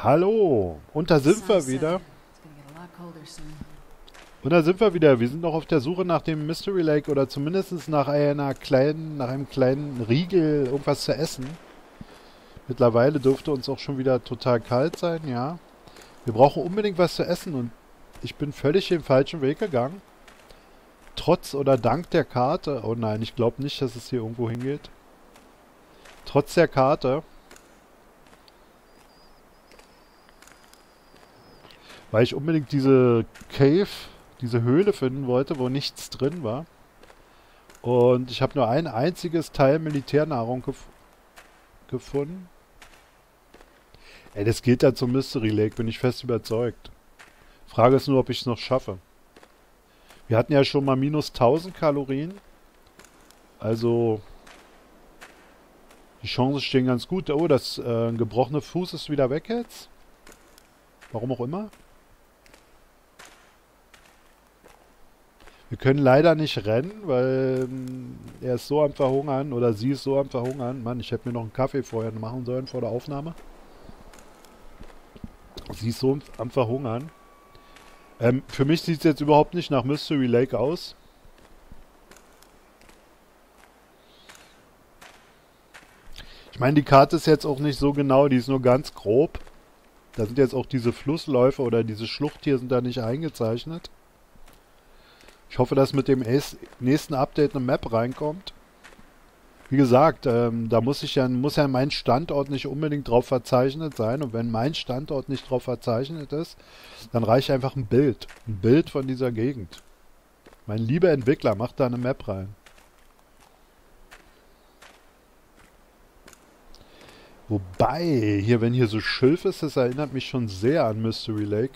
Hallo, und da sind wir Sun's wieder. setting. It's gonna get a lot colder soon. Und da sind wir wieder. Wir sind noch auf der Suche nach dem Mystery Lake oder zumindest nach einem kleinen Riegel, irgendwas zu essen. Mittlerweile dürfte uns auch schon wieder total kalt sein, ja. Wir brauchen unbedingt was zu essen und ich bin völlig den falschen Weg gegangen. Trotz oder dank der Karte. Oh nein, ich glaube nicht, dass es hier irgendwo hingeht. Trotz der Karte, weil ich unbedingt diese Cave, diese Höhle finden wollte, wo nichts drin war. Und ich habe nur ein einziges Teil Militärnahrung gefunden. Ey, das geht ja zum Mystery Lake, bin ich fest überzeugt. Frage ist nur, ob ich es noch schaffe. Wir hatten ja schon mal minus 1000 Kalorien. Also, die Chancen stehen ganz gut. Oh, das gebrochene Fuß ist wieder weg jetzt. Warum auch immer. Wir können leider nicht rennen, weil er ist so am Verhungern oder sie ist so am Verhungern. Mann, ich hätte mir noch einen Kaffee vorher machen sollen vor der Aufnahme. Sie ist so am Verhungern. Für mich sieht es jetzt überhaupt nicht nach Mystery Lake aus. Ich meine, die Karte ist jetzt auch nicht so genau, die ist nur ganz grob. Da sind jetzt auch diese Flussläufe oder diese Schlucht hier sind da nicht eingezeichnet. Ich hoffe, dass mit dem nächsten Update eine Map reinkommt. Wie gesagt, da muss ja mein Standort nicht unbedingt drauf verzeichnet sein. Und wenn mein Standort nicht drauf verzeichnet ist, dann reicht einfach ein Bild. Ein Bild von dieser Gegend. Mein lieber Entwickler, macht da eine Map rein. Wobei, hier, wenn hier so Schilf ist, das erinnert mich schon sehr an Mystery Lake.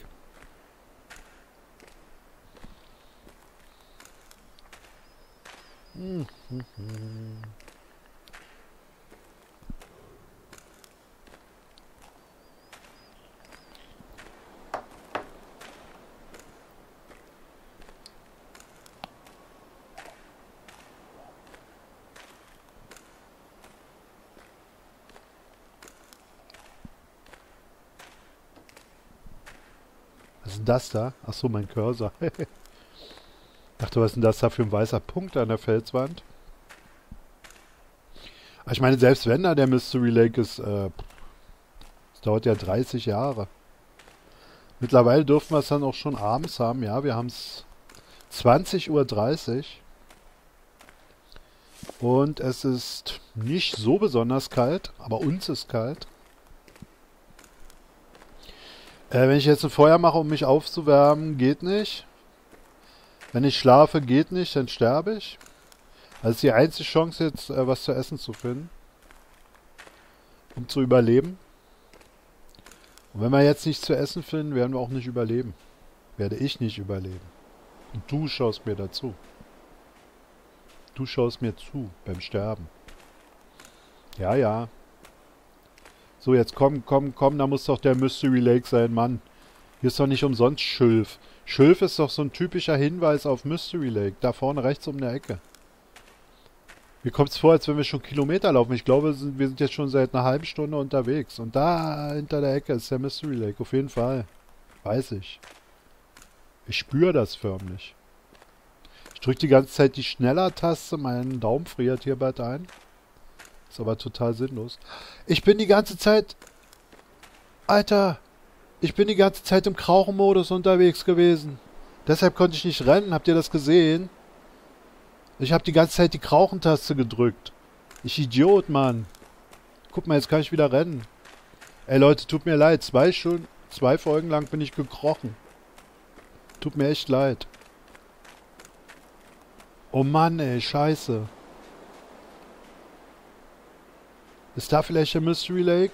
Was ist denn das da? Achso, mein Cursor. Dachte, was ist denn das da für ein weißer Punkt an der Felswand? Aber ich meine, selbst wenn da der Mystery Lake ist, das dauert ja 30 Jahre. Mittlerweile dürfen wir es dann auch schon abends haben. Ja, wir haben es 20:30 Uhr. Und es ist nicht so besonders kalt, aber uns ist kalt. Wenn ich jetzt ein Feuer mache, um mich aufzuwärmen, geht nicht. Wenn ich schlafe, geht nicht, dann sterbe ich. Also ist die einzige Chance jetzt, was zu essen zu finden, um zu überleben. Und wenn wir jetzt nichts zu essen finden, werden wir auch nicht überleben. Werde ich nicht überleben. Und du schaust mir dazu. Du schaust mir zu beim Sterben. Ja, ja. So, jetzt komm, komm, komm, da muss doch der Mystery Lake sein, Mann. Hier ist doch nicht umsonst Schilf. Schilf ist doch so ein typischer Hinweis auf Mystery Lake. Da vorne rechts um der Ecke. Mir kommt es vor, als wenn wir schon Kilometer laufen. Ich glaube, wir sind jetzt schon seit einer halben Stunde unterwegs. Und da hinter der Ecke ist der Mystery Lake. Auf jeden Fall. Weiß ich. Ich spüre das förmlich. Ich drücke die ganze Zeit die Schneller-Taste. Mein Daumen friert hier bald ein. Ist aber total sinnlos. Ich bin die ganze Zeit... Alter! Ich bin die ganze Zeit im Krauchenmodus unterwegs gewesen. Deshalb konnte ich nicht rennen. Habt ihr das gesehen? Ich habe die ganze Zeit die Krauchentaste gedrückt. Ich Idiot, Mann. Guck mal, jetzt kann ich wieder rennen. Ey Leute, tut mir leid. 2 Folgen lang bin ich gekrochen. Tut mir echt leid. Oh Mann, ey, scheiße. Ist da vielleicht der Mystery Lake?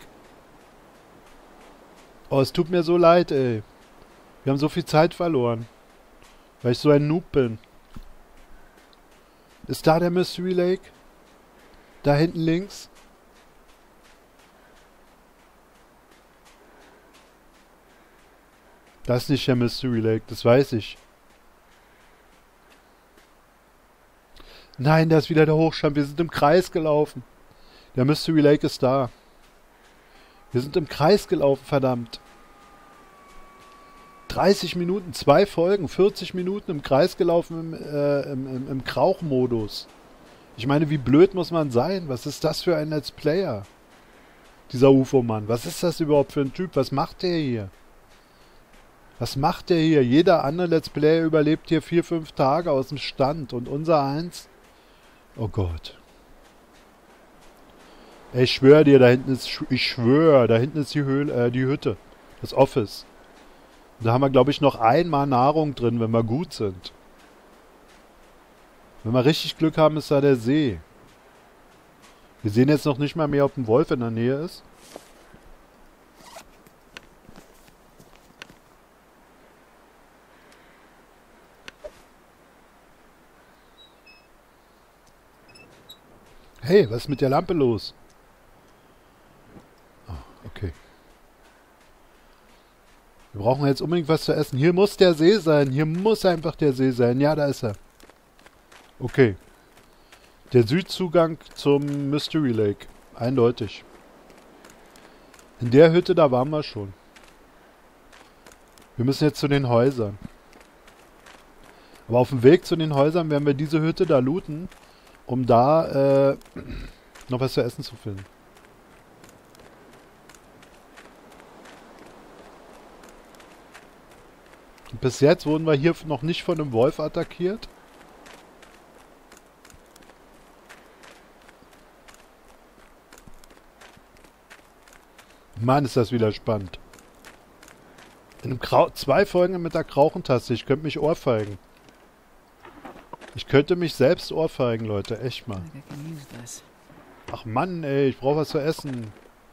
Oh, es tut mir so leid, ey. Wir haben so viel Zeit verloren. Weil ich so ein Noob bin. Ist da der Mystery Lake? Da hinten links? Das ist nicht der Mystery Lake, das weiß ich. Nein, da ist wieder der Hochstand. Wir sind im Kreis gelaufen. Der Mystery Lake ist da. Wir sind im Kreis gelaufen, verdammt. 30 Minuten, 2 Folgen, 40 Minuten im Kreis gelaufen im Krauchmodus. Ich meine, wie blöd muss man sein? Was ist das für ein Let's Player? Dieser UFO-Mann. Was ist das überhaupt für ein Typ? Was macht der hier? Was macht der hier? Jeder andere Let's Player überlebt hier 4, 5 Tage aus dem Stand. Und unser eins? Oh Gott. Ey, ich schwöre dir, da hinten ist... Ich schwöre, da hinten ist die Höhle, die Hütte. Das Office. Da haben wir, glaube ich, noch einmal Nahrung drin, wenn wir gut sind. Wenn wir richtig Glück haben, ist da der See. Wir sehen jetzt noch nicht mal mehr, ob ein Wolf in der Nähe ist. Hey, was ist mit der Lampe los? Oh, okay. Wir brauchen jetzt unbedingt was zu essen. Hier muss der See sein. Hier muss einfach der See sein. Ja, da ist er. Okay. Der Südzugang zum Mystery Lake. Eindeutig. In der Hütte, da waren wir schon. Wir müssen jetzt zu den Häusern. Aber auf dem Weg zu den Häusern werden wir diese Hütte da looten, um da noch was zu essen zu finden. Und bis jetzt wurden wir hier noch nicht von einem Wolf attackiert. Mann, ist das wieder spannend. In einem 2 Folgen mit der Krauchentaste. Ich könnte mich ohrfeigen. Ich könnte mich selbst ohrfeigen, Leute. Echt mal. Ach Mann, ey. Ich brauche was zu essen.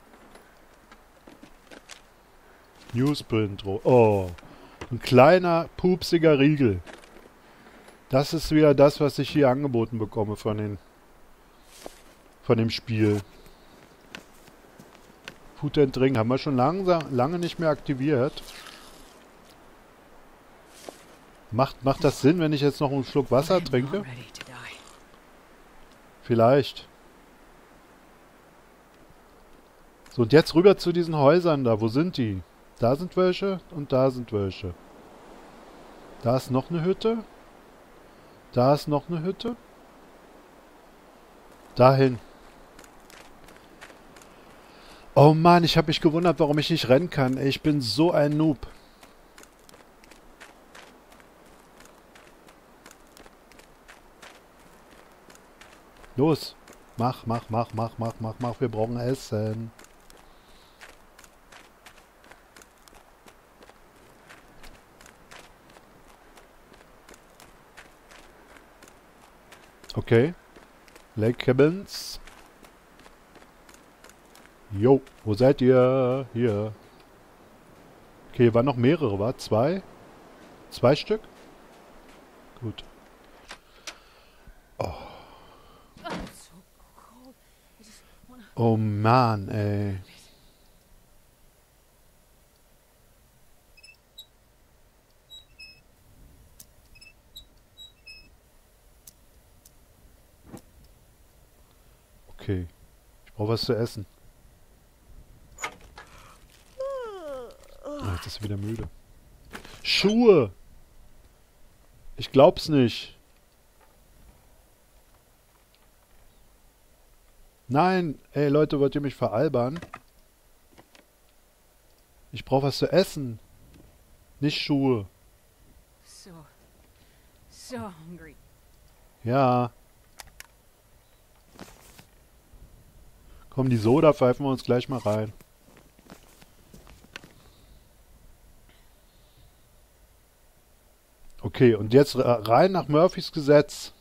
Newsprint. Oh. Ein kleiner, pupsiger Riegel. Das ist wieder das, was ich hier angeboten bekomme von dem Spiel. Food and Drink haben wir schon lange nicht mehr aktiviert. Macht das Sinn, wenn ich jetzt noch einen Schluck Wasser trinke? Vielleicht. So, und jetzt rüber zu diesen Häusern da. Wo sind die? Da sind welche und da sind welche. Da ist noch eine Hütte. Da ist noch eine Hütte. Dahin. Oh Mann, ich habe mich gewundert, warum ich nicht rennen kann. Ey, ich bin so ein Noob. Los. Mach. Wir brauchen Essen. Okay. Lake Cabins. Jo, wo seid ihr? Hier. Okay, hier waren noch mehrere, wa? 2? 2 Stück? Gut. Oh. Oh Mann, ey. Okay. Ich brauche was zu essen. Ah, jetzt ist er wieder müde. Schuhe! Ich glaub's nicht. Nein! Ey Leute, wollt ihr mich veralbern? Ich brauche was zu essen. Nicht Schuhe. So hungry. Ja. Komm, die Soda pfeifen wir uns gleich mal rein. Okay, und jetzt rein nach Murphys Gesetz.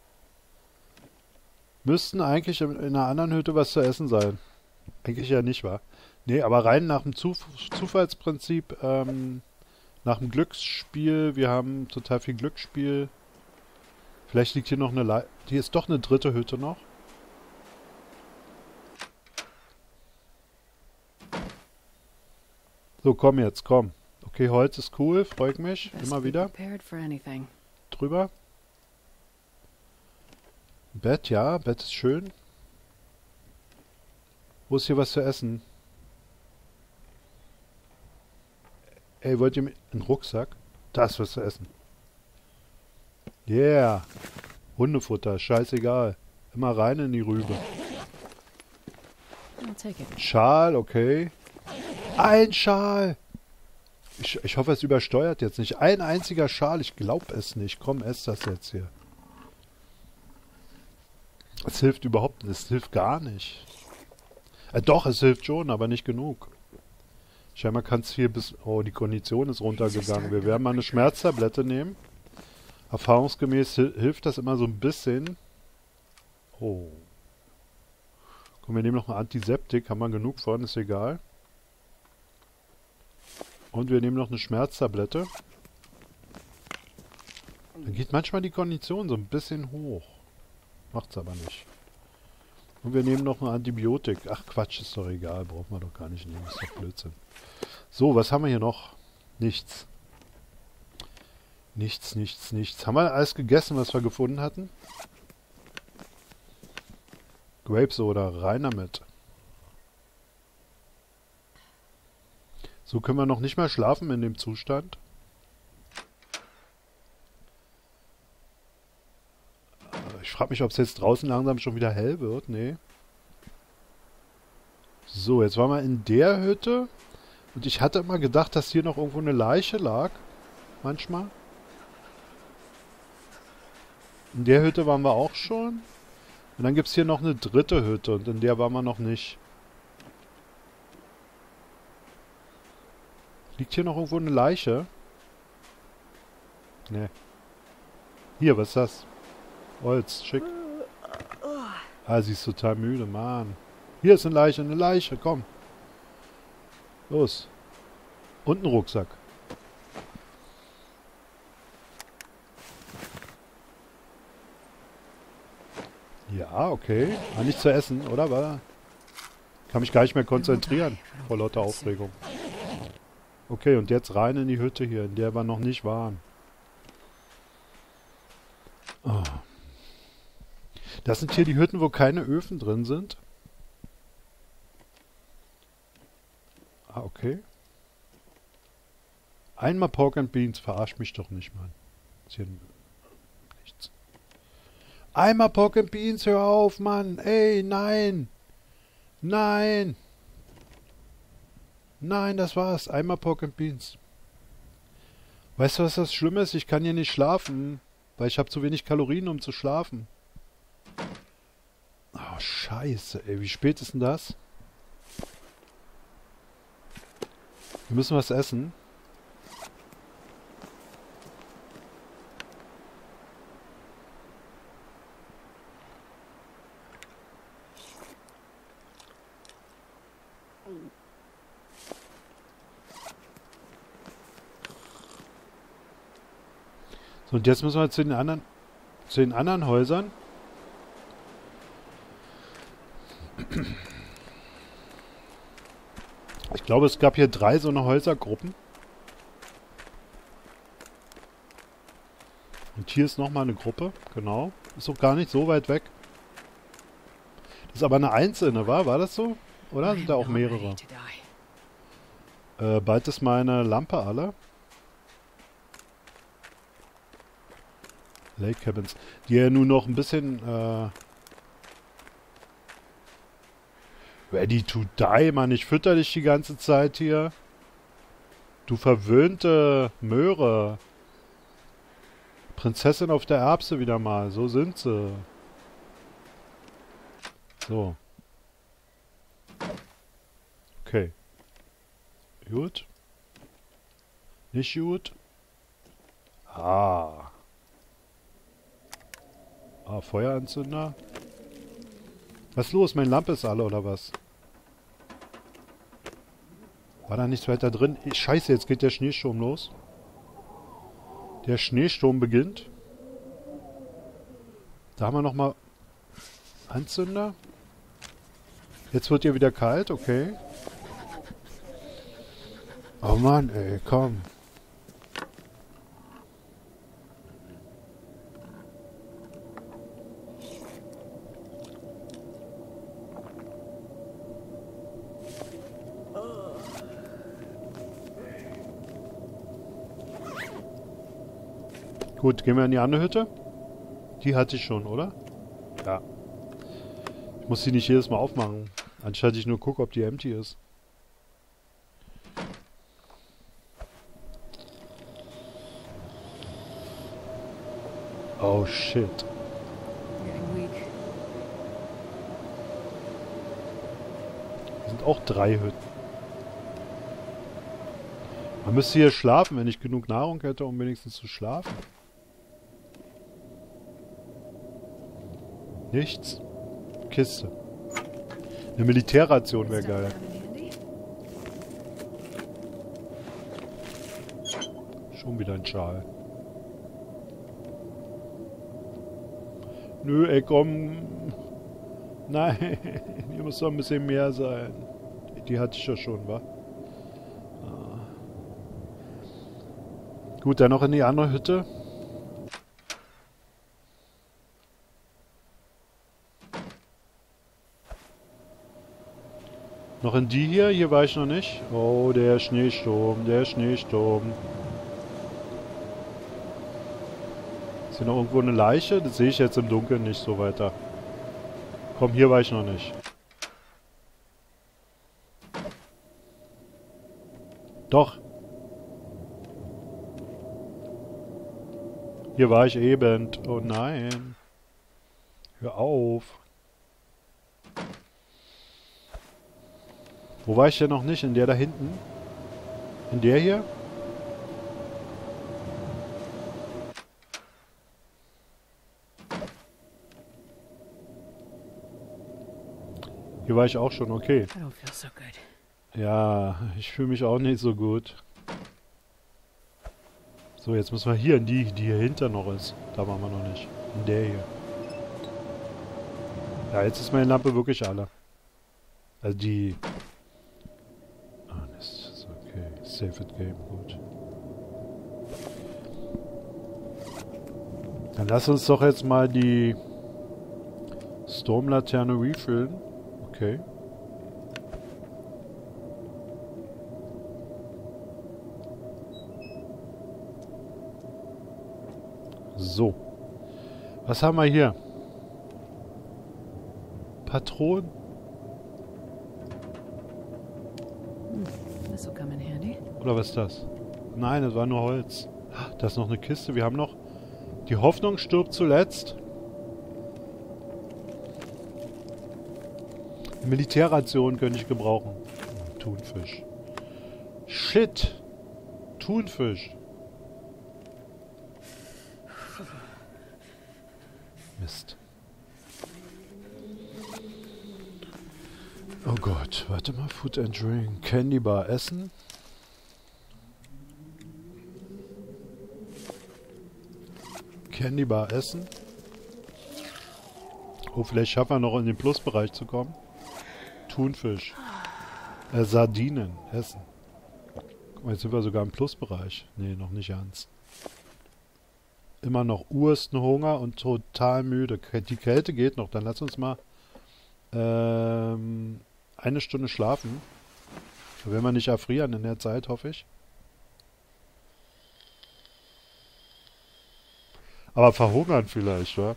Müssten eigentlich in einer anderen Hütte was zu essen sein. Eigentlich ja nicht, wa? Nee, aber rein nach dem Zufallsprinzip, nach dem Glücksspiel. Wir haben total viel Glücksspiel. Vielleicht liegt hier noch eine hier ist doch eine dritte Hütte noch. So, komm jetzt, komm. Okay, Holz ist cool, freut mich. Immer wieder. Drüber. Bett, ja, Bett ist schön. Wo ist hier was zu essen? Ey, wollt ihr mir einen Rucksack? Da ist was zu essen. Yeah. Hundefutter, scheißegal. Immer rein in die Rübe. I'll take it. Schal, okay. Ein Schal! Ich hoffe, es übersteuert jetzt nicht. Ein einziger Schal, ich glaube es nicht. Komm, ess das jetzt hier. Es hilft überhaupt nicht, es hilft gar nicht. Doch, es hilft schon, aber nicht genug. Scheinbar kann es hier bis... Oh, die Kondition ist runtergegangen. Wir werden mal eine Schmerztablette nehmen. Erfahrungsgemäß hilft das immer so ein bisschen. Oh. Komm, wir nehmen noch ein Antiseptik. Haben wir genug von, ist egal. Und wir nehmen noch eine Schmerztablette. Dann geht manchmal die Kondition so ein bisschen hoch. Macht's aber nicht. Und wir nehmen noch ein Antibiotik. Ach Quatsch, ist doch egal. Braucht man doch gar nicht nehmen. Ist doch Blödsinn. So, was haben wir hier noch? Nichts. Nichts, nichts, nichts. Haben wir alles gegessen, was wir gefunden hatten? Grapesoda, rein damit. So können wir noch nicht mal schlafen in dem Zustand. Ich frage mich, ob es jetzt draußen langsam schon wieder hell wird. Nee. So, jetzt waren wir in der Hütte. Und ich hatte immer gedacht, dass hier noch irgendwo eine Leiche lag. Manchmal. In der Hütte waren wir auch schon. Und dann gibt es hier noch eine dritte Hütte. Und in der waren wir noch nicht. Liegt hier noch irgendwo eine Leiche? Nee. Hier, was ist das? Holz, schick. Ah, sie ist total müde, Mann. Hier ist eine Leiche, komm. Los. Und ein Rucksack. Ja, okay. War nicht zu essen, oder? War... Kann mich gar nicht mehr konzentrieren. Vor lauter Aufregung. Okay, und jetzt rein in die Hütte hier, in der wir noch nicht waren. Oh. Das sind hier die Hütten, wo keine Öfen drin sind. Ah, okay. Einmal Pork and Beans, verarsch mich doch nicht, Mann. Ist hier nichts. Einmal Pork and Beans, hör auf, Mann. Ey, nein. Nein. Nein, das war's. Einmal Pork and Beans. Weißt du, was das Schlimme ist? Ich kann hier nicht schlafen, weil ich habe zu wenig Kalorien, um zu schlafen. Oh, scheiße, ey. Wie spät ist denn das? Wir müssen was essen. So, und jetzt müssen wir zu den anderen Häusern. Ich glaube, es gab hier 3 so eine Häusergruppen. Und hier ist nochmal eine Gruppe, genau. Ist auch gar nicht so weit weg. Das ist aber eine einzelne, war das so? Oder sind da auch mehrere? Bald ist meine Lampe alle. Lake Cabins. Die ja nun noch ein bisschen ready to die, Mann. Ich fütter dich die ganze Zeit hier. Du verwöhnte Möhre. Prinzessin auf der Erbse wieder mal. So sind sie. So. Okay. Gut. Nicht gut. Ah. Ah, Feueranzünder. Was ist los? Meine Lampe ist alle, oder was? War da nichts weiter drin? Scheiße, jetzt geht der Schneesturm los. Der Schneesturm beginnt. Da haben wir nochmal Anzünder. Jetzt wird ja wieder kalt, okay. Oh Mann, ey, komm. Gut, gehen wir in die andere Hütte. Die hatte ich schon, oder? Ja. Ich muss die nicht jedes Mal aufmachen. Anstatt ich nur gucke, ob die empty ist. Oh shit. Getting weak. Es sind auch 3 Hütten. Man müsste hier schlafen, wenn ich genug Nahrung hätte, um wenigstens zu schlafen. Nichts. Kiste. Eine Militärration wäre geil. Schon wieder ein Schal. Nö, ey, komm. Nein, hier muss doch ein bisschen mehr sein. Die hatte ich ja schon, wa? Ah. Gut, dann noch in die andere Hütte. Noch in die hier? Hier war ich noch nicht. Oh, der Schneesturm, der Schneesturm. Ist hier noch irgendwo eine Leiche? Das sehe ich jetzt im Dunkeln nicht so weiter. Komm, hier war ich noch nicht. Doch. Hier war ich eben. Oh nein. Hör auf. Wo war ich denn noch nicht? In der da hinten? In der hier? Hier war ich auch schon, okay. I don't feel so good. Ja, ich fühle mich auch nicht so gut. So, jetzt müssen wir hier in die hier hinter noch ist. Da waren wir noch nicht. In der hier. Ja, jetzt ist meine Lampe wirklich alle. Also die... Ah, das ist okay. Save it game, gut. Dann lass uns doch jetzt mal die Stormlaterne refillen. Okay. So. Was haben wir hier? Patronen? This will come in handy. Oder was ist das? Nein, das war nur Holz. Da ist noch eine Kiste. Wir haben noch... Die Hoffnung stirbt zuletzt. Militärration könnte ich gebrauchen. Thunfisch. Shit! Thunfisch. Mist. Oh Gott, warte mal. Food and Drink. Candy Bar essen. Candy Bar essen. Oh, vielleicht schaffen wir noch in den Plusbereich zu kommen. Thunfisch. Sardinen essen. Guck mal, jetzt sind wir sogar im Plusbereich. Nee, noch nicht ganz. Immer noch ursten Hunger und total müde. Die Kälte geht noch. Dann lass uns mal 1 Stunde schlafen. Da werden wir nicht erfrieren in der Zeit, hoffe ich. Aber verhungern vielleicht, wa?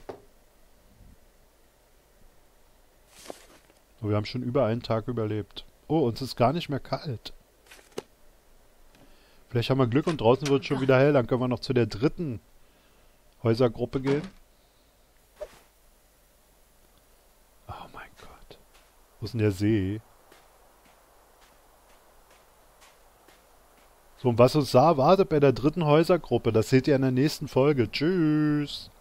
Wir haben schon über einen Tag überlebt. Oh, uns ist gar nicht mehr kalt. Vielleicht haben wir Glück und draußen wird es schon wieder hell. Dann können wir noch zu der 3. Häusergruppe gehen. Oh mein Gott. Wo ist denn der See? So, und was uns da erwartet bei der 3. Häusergruppe, das seht ihr in der nächsten Folge. Tschüss.